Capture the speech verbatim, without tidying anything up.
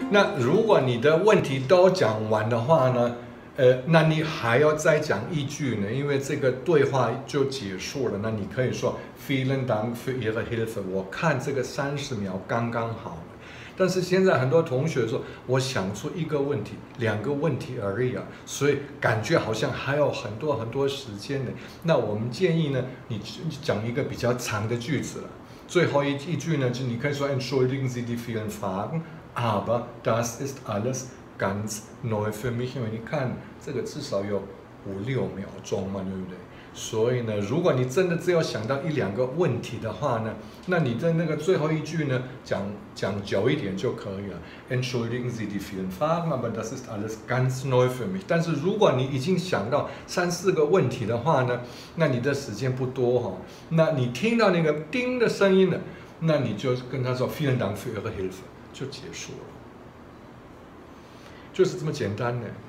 那如果你的问题都讲完的话呢，呃，那你还要再讲一句呢，因为这个对话就结束了。那你可以说 Vielen Dank für Ihre Hilfe， 我看这个三十秒刚刚好。但是现在很多同学说，我想出一个问题、两个问题而已啊，所以感觉好像还有很多很多时间呢。那我们建议呢，你讲一个比较长的句子了。最后一一句呢，就你可以说 Entschuldigen Sie die vielen Fragen, aber das ist alles ganz neu für mich。因为你看这个至少有五六秒钟嘛，对不对？所以呢，如果你真的只有想到一两个问题的话呢，那你的那个最后一句呢，讲讲久一点就可以了。Entschuldigen Sie die vielen Fragen, aber das ist alles ganz neu für mich。但是如果你已经想到三四个问题的话呢，那你的时间不多哈、哦。那你听到那个叮的声音呢，那你就跟他说 Vielen Dank für Ihre Hilfe， 就结束了，就是这么简单的。